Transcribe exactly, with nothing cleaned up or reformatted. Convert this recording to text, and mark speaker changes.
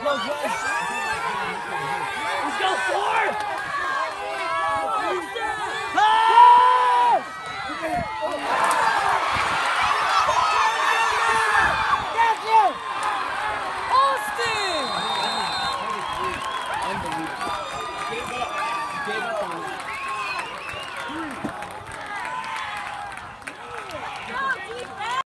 Speaker 1: Let's go, four! Ah! Austin! Unbelievable. Gave up. Gave up on